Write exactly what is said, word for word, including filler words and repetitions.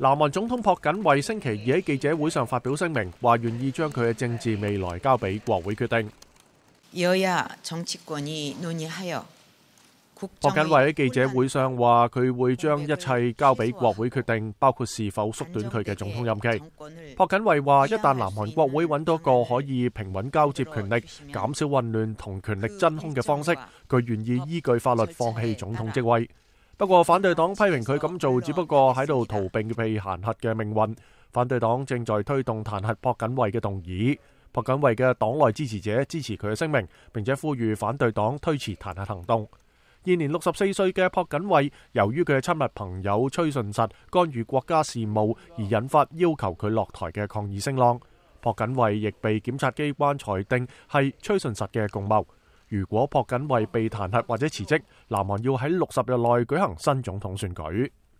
南韓總統朴槿惠星期二喺記者會上發表聲明，話願意將佢嘅政治未來交俾國會決定。朴槿惠喺記者會上話，佢會將一切交俾國會決定，包括是否縮短佢嘅總統任期。朴槿惠話，一旦南韓國會揾到個可以平穩交接權力、減少混亂同權力真空嘅方式，佢願意依據法律放棄總統職位。不過反對黨批評佢咁做只不過喺度逃避被彈劾嘅命運。反對黨正在推動彈劾朴槿惠嘅動議。朴槿惠嘅黨內支持者支持佢嘅聲明，並且呼籲反對黨推遲彈劾行動。現年六十四歲嘅朴槿惠，由於佢嘅親密朋友崔順實干預國家事務而引發要求佢落台嘅抗議聲浪。朴槿惠亦被檢察機關裁定係崔順實嘅共謀。如果朴槿惠被彈劾或者辭職，南韓要喺六十日內舉行新總統選舉。